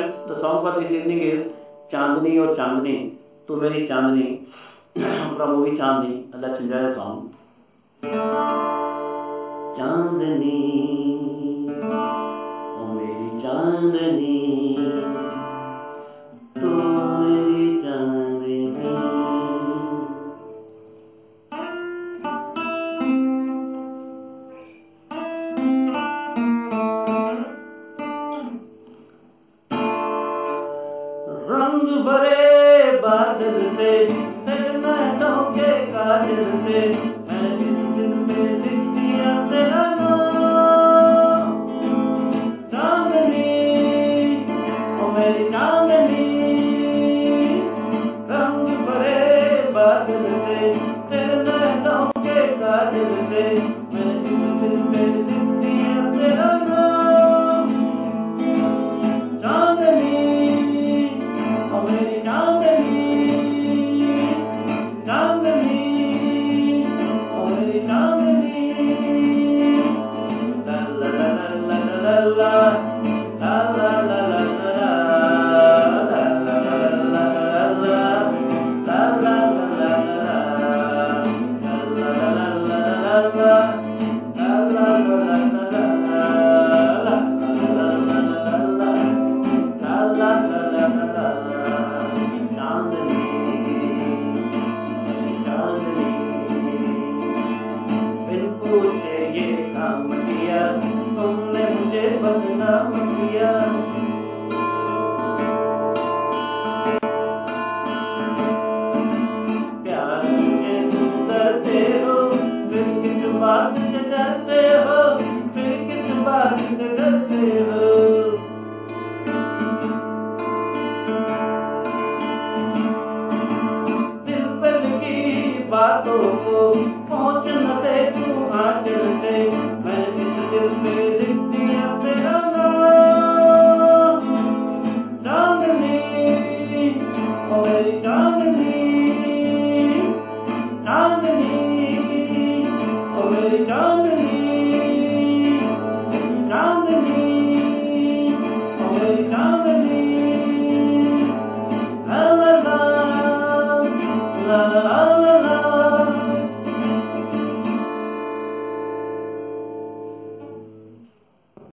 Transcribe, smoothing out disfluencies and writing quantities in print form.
friends, the song for this evening is Chandani or Chandani, to Meri Chandni from movie Chandani. Let's enjoy the song. Chandani, oh Meri Chandani, to Meri Chandni. रंग भरे बादल से तेरे महलों के काजल से मैंने इस दिल में लिख दिया तेरा नाम। चांदनी ओ मेरी चांदनी, रंग भरे बादल से तेरे महलों के काजल से मैंने इस दिल में लिख दिया तेरा नाम। चांदनी मेरी चांदनी, चांदनी ओ मेरी चांदनी। ला ला ला ला ला ला ला ला ला तुमने मुझे बदनाम किया। प्यार मुझे तुम करते हो, फिर किस बात से डरते हो, फिर किस बात से डरते हो।